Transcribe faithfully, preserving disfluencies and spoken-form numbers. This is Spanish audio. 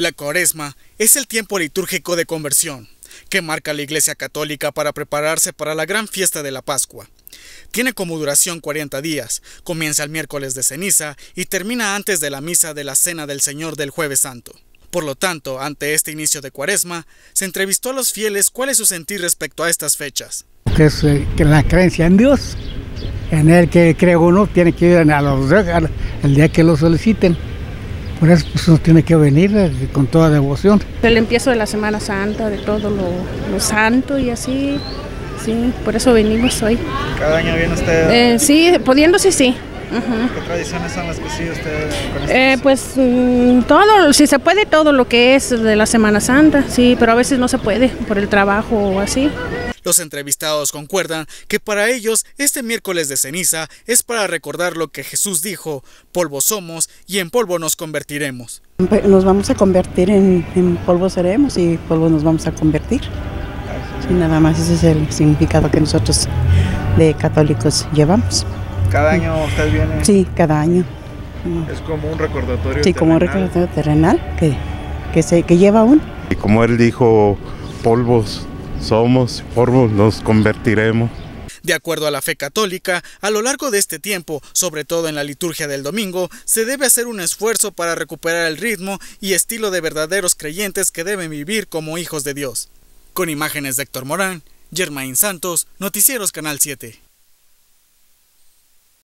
La Cuaresma es el tiempo litúrgico de conversión que marca la Iglesia Católica para prepararse para la gran fiesta de la Pascua. Tiene como duración cuarenta días, comienza el miércoles de ceniza y termina antes de la misa de la Cena del Señor del Jueves Santo. Por lo tanto, ante este inicio de Cuaresma, se entrevistó a los fieles cuál es su sentir respecto a estas fechas. Que es eh, que la creencia en Dios, en Él que cree uno, tiene que ir a los el día que lo soliciten. Por eso pues, uno tiene que venir eh, con toda devoción. El empiezo de la Semana Santa, de todo lo, lo santo y así, sí, por eso venimos hoy. ¿Cada año viene usted? Eh, sí, pudiéndose sí. Uh-huh. ¿Qué tradiciones son las que sigue usted con eh, Pues mmm, todo, si se puede, todo lo que es de la Semana Santa, sí, pero a veces no se puede por el trabajo o así. Los entrevistados concuerdan que para ellos este miércoles de ceniza es para recordar lo que Jesús dijo: polvo somos y en polvo nos convertiremos. Nos vamos a convertir en, en polvo seremos y polvo nos vamos a convertir. Sí, nada más ese es el significado que nosotros de católicos llevamos. ¿Cada año usted viene? Sí, cada año. Es como un recordatorio Sí, terrenal. como un recordatorio terrenal que, que, se, que lleva uno. Y como él dijo, polvos somos, polvo nos convertiremos. De acuerdo a la fe católica, a lo largo de este tiempo, sobre todo en la liturgia del domingo, se debe hacer un esfuerzo para recuperar el ritmo y estilo de verdaderos creyentes que deben vivir como hijos de Dios. Con imágenes de Héctor Morán, Germain Santos, Noticieros Canal siete.